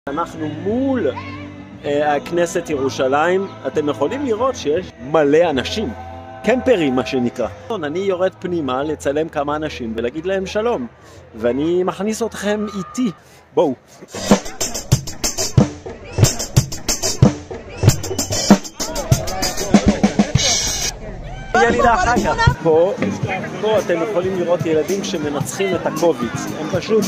אנחנו מול הכנסת ירושלים, אתם יכולים לראות שיש מלא אנשים, קמפרים מה שנקרא. אני יורד פנימה לצלם כמה אנשים ולהגיד להם שלום, ואני מכניס אתכם איתי. בואו. ילידה אחר כך. פה אתם יכולים לראות ילדים שמנצחים את הקוביד. הם פשוט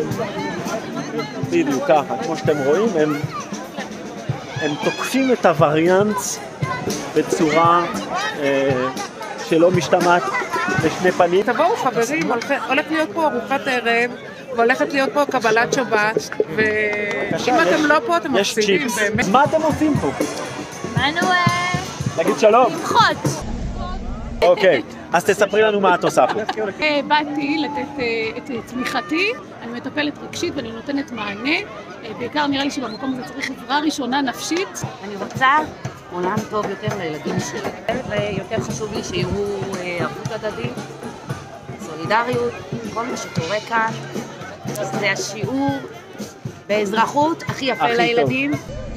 בדיוק ככה, כמו שאתם רואים, הם תוקפים את הווריאנט בצורה שלא משתמעת לשני פנים. תבואו חברים, הולך להיות פה ארוחת ערב, והולכת להיות פה קבלת שבת, ואם אתם לא פה אתם מפסידים באמת. מה אתם עושים פה? באנו נגיד שלום. למחות. אוקיי, אז תספרי לנו מה את עושה פה. באתי לתת את תמיכתי, אני מטפלת רגשית ואני נותנת מענה. בעיקר נראה לי שבמקום הזה צריך עזרה ראשונה נפשית. אני רוצה עולם טוב יותר לילדים שלי. ויותר חשוב לי שיראו ערבות הדדית, סולידריות, כל מה שקורה כאן. זה השיעור באזרחות הכי יפה לילדים.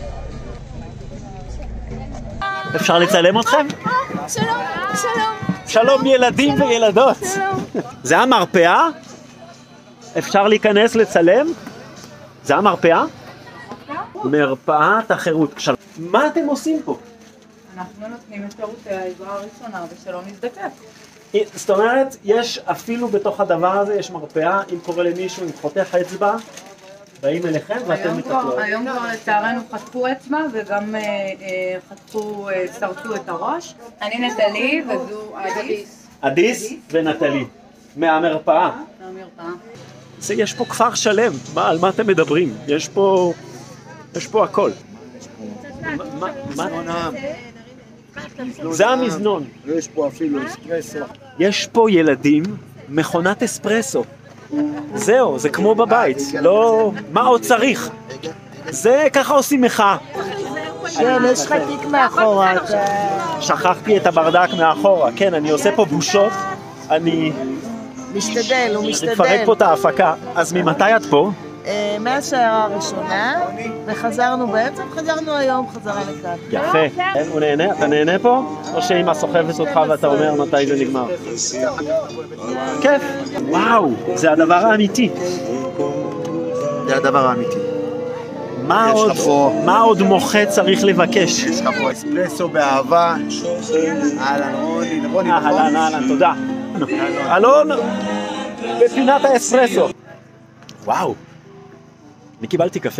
אפשר לצלם אתכם? שלום, שלום. שלום ילדים וילדות. זה המרפאה? אפשר להיכנס לצלם? זה המרפאה? מרפאת החירות. מה אתם עושים פה? אנחנו נותנים את שירותי העזרה הראשונה ושלא נזדקק. זאת אומרת, יש אפילו בתוך הדבר הזה, יש מרפאה, אם קורה למישהו, אם חותך אצבע, באים אליכם ואתם מטפלות. היום כבר לצערנו חתכו אצבע וגם חתכו, סרטו את הראש. אני נטלי וזו אדיס. אדיס ונטלי, מהמרפאה. מהמרפאה. יש פה כפר שלם, על מה אתם מדברים? יש פה הכל. זה המזנון. יש פה אפילו אספרסו. יש פה ילדים, מכונת אספרסו. זהו, זה כמו בבית, לא... מה עוד צריך? זה ככה עושים מחאה. כן, יש לך תיק מאחורה. שכחתי את הברדק מאחורה, כן, אני עושה פה בושות. אני... משתדל, הוא משתדל. מפרק פה את ההפקה. אז ממתי את פה? מהשיירה הראשונה, וחזרנו בעצם, חזרנו היום חזרה לכאן. יפה. הוא נהנה? אתה נהנה פה? או שאמא סוחבת אותך ואתה אומר מתי זה נגמר? כיף. וואו, זה הדבר האמיתי. זה הדבר האמיתי. מה עוד מוחה צריך לבקש? יש לך פה אספרסו באהבה. אהלן רוני. אהלן, תודה. אלון, בפינת האספרסו. וואו, אני קיבלתי קפה.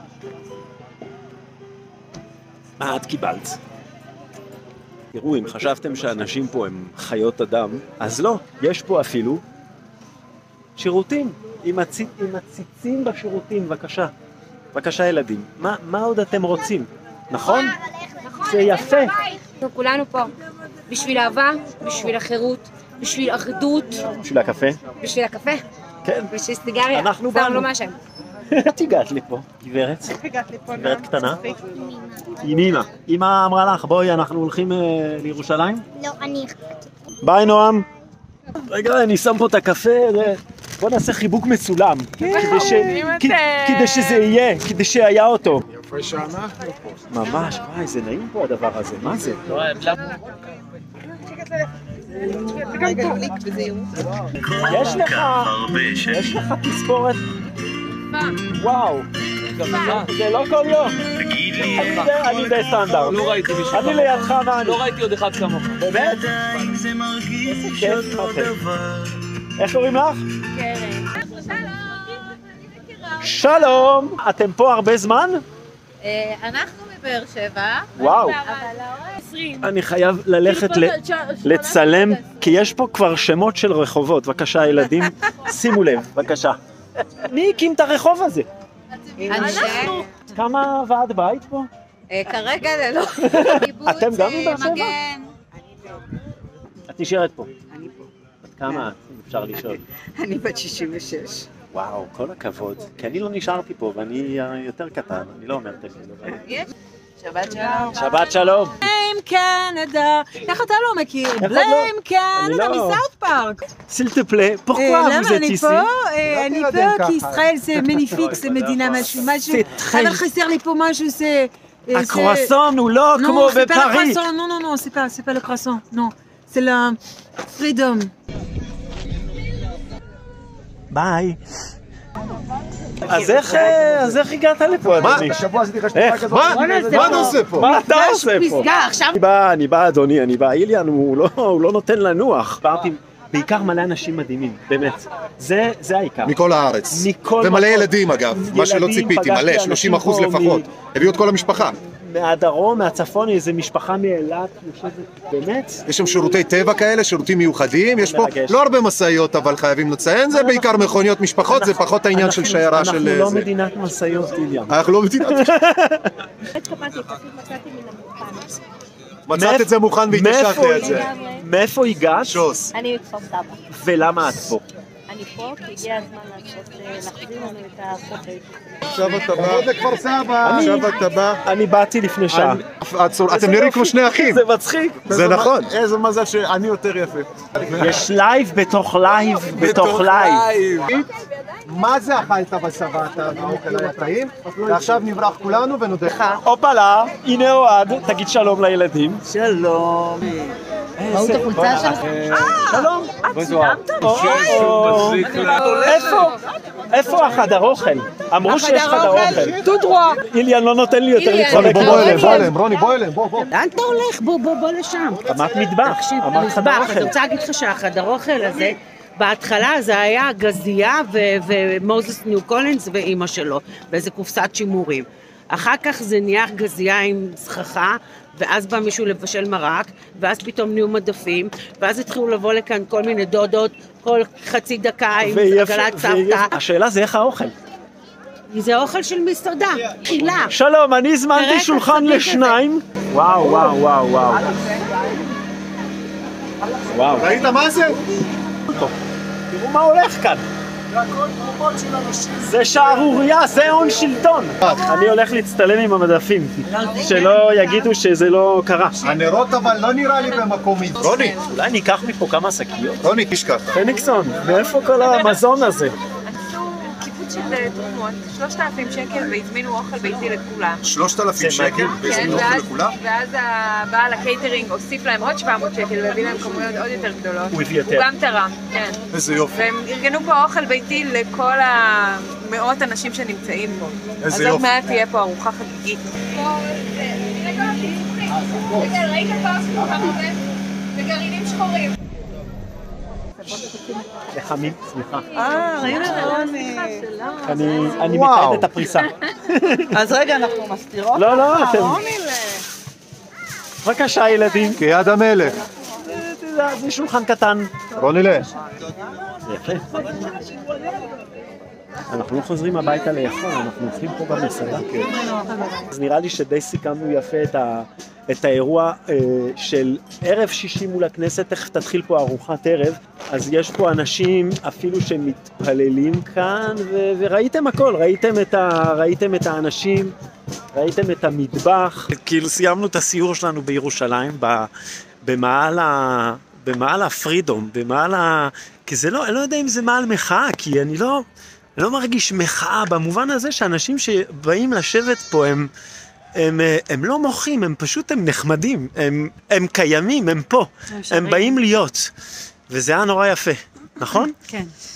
מה את קיבלת? תראו, אם חשבתם שאנשים פה הם חיות אדם, אז לא, יש פה אפילו שירותים, עם הציצים בשירותים, בבקשה. בבקשה ילדים, מה עוד אתם רוצים? נכון? זה יפה. כולנו פה בשביל אהבה, בשביל החירות, בשביל אחדות. בשביל הקפה? בשביל הקפה. כן. בשביל סיגריה. אנחנו באנו. לא מעשן. את הגעת לי פה, גברת. גברת קטנה. עם אמא. אמא אמרה לך, בואי, אנחנו הולכים לירושלים? לא, אני... ביי נועם. רגע, אני שם פה את הקפה. בוא נעשה חיבוק מצולם. כדי שזה יהיה, כדי שהיה אותו. יפה שאנחנו פה. ממש, וואי, זה נעים פה הדבר הזה, מה זה? יש לך תספורת? וואו, זה לא כל יום. אני די סטנדרט. לא ראיתי מישהו. אני לידך ואני. לא ראיתי עוד אחד כמוך. באמת? איך קוראים לך? שלום. אתם פה הרבה זמן? אנחנו מבאר שבע. וואו. אני חייב ללכת לצלם, כי יש פה כבר שמות של רחובות. בבקשה ילדים, שימו לב, בבקשה. מי הקים את הרחוב הזה? אנחנו. כמה ועד בית פה? כרגע ללא. אתם גם מבאר שבע? את נשארת פה. אני פה. בת כמה את, אם אפשר לשאול? אני בת 66. וואו, כל הכבוד. כי אני לא נשארתי פה ואני יותר קטן, אני לא אומר את זה. שבת שלום. שבת שלום. בליים קנדה, איך אתה לא מכיר? בליים קנדה מסאוט פארק. S'il te plaît, pourquoi vous êtes ici? אני פה כי ישראל זה מניפיק, זה מדינה משהו, אבל חסר לי פה משהו, זה... הקרואסון הוא לא כמו בפריז. Non, c'est pas le croissant, non, c'est le freedom. ביי. אז איך הגעת לפה, אדוני? השבוע עשיתי לך איך? מה אתה עושה פה? מה אתה עושה פה? עכשיו... אני בא, אדוני, אני בא. איליאן, הוא לא נותן לנוח. דיברתי בעיקר מלא אנשים מדהימים, באמת. זה העיקר. מכל הארץ. ומלא ילדים אגב, מה שלא ציפיתי, מלא, 30% לפחות. הביאו את כל המשפחה. מהדרום, מהצפון, איזו משפחה מאילת, באמת. יש שם שירותי טבע כאלה, שירותים מיוחדים, יש פה לא הרבה מסעיות, אבל חייבים לציין, זה בעיקר מכוניות משפחות, זה פחות העניין של שיירה של... אנחנו לא מדינת מסעיות, איליאן. אנחנו לא מדינת... מצאת את זה מוכן והתיישבת את זה. מאיפה הגעת? שוס. אני מכפר סבא. ולמה את פה? אני פה כי הגיע הזמן להחזיר לנו את החופש. עכשיו אתה בא. לכפר סבא. עכשיו אתה בא. אני באתי לפני שעה. אתם נראים כמו שני אחים. זה מצחיק. זה נכון. איזה מזל שאני יותר יפה. יש לייב בתוך לייב בתוך לייב. מה זה אכלת בסבת האוכל היה טעים? ועכשיו נברח כולנו ונודה. הופלה, הנה אוהד, תגיד שלום לילדים. שלום. ראו את החולצה שלך? שלום. איפה החדר אוכל? אמרו שיש חדר אוכל. טודרוע. איליאן לא נותן לי יותר רוני, בוא אליהם, רוני, בוא אליהם, בוא. לאן אתה הולך? בוא לשם. אמרת מטבח. אמרת חדר אני אוכל. רוצה להגיד לך שהחדר אוכל הזה, בהתחלה זה היה גזייה ומוזס ניו קולינס ואימא שלו, באיזה קופסת שימורים. אחר כך זה נהיה גזייה עם סככה, ואז בא מישהו לבשל מרק, ואז פתאום נהיו מדפים, ואז התחילו לבוא לכאן כל מיני דודות, כל חצי דקה עם עגלת סבתא. השאלה זה איך האוכל. זה אוכל של מסעדה, חילה. שלום, אני הזמנתי שולחן לשניים. וואו. ראית מה זה? תראו מה הולך כאן. זה שערוריה, זה הון שלטון. אני הולך להצטלם עם המדפים, שלא יגידו שזה לא קרה. הנרות אבל לא נראה לי במקום. רוני, אולי ניקח מפה כמה שקיות? רוני, תשכח. פניקסון, מאיפה כל המזון הזה? עשו קיבוץ של תרומות, 3,000 שקל והזמינו אוכל ביתי לכולם. 3,000 שקל והזמינו אוכל לכולם? ואז הבעל הקייטרינג הוסיף להם עוד 700 שקל והביא להם כמויות עוד יותר גדולות. הוא הביא יותר. הוא גם תרם, כן. איזה יופי. והם ארגנו פה אוכל ביתי לכל המאות אנשים שנמצאים פה. איזה אז יופי. עוד מעט תהיה פה ארוחה חגיגית. ראית פעם וגרעינים שחורים. לחמים, סליחה. ראינו רוני. אני מתעד את הפריסה. אז רגע, אנחנו מסתירות? לא, אתם... בבקשה, ילדים. כיד המלך. זה שולחן קטן. רוני לה. יפה. אנחנו לא חוזרים הביתה לאכול, אנחנו הולכים פה במסעדה. אז נראה לי שדי סיכמנו יפה את האירוע של ערב שישי מול הכנסת, תכף תתחיל פה ארוחת ערב, אז יש פה אנשים אפילו שמתפללים כאן, וראיתם הכל, ראיתם את האנשים, ראיתם את המטבח. כאילו סיימנו את הסיור שלנו בירושלים, במעל הפרידום, כי זה לא, אני לא יודע אם זה מעל מחאה, כי אני לא מרגיש מחאה במובן הזה שאנשים שבאים לשבת פה הם לא מוחים, הם פשוט נחמדים, הם קיימים, הם פה, הם באים להיות, וזה היה נורא יפה, נכון? כן.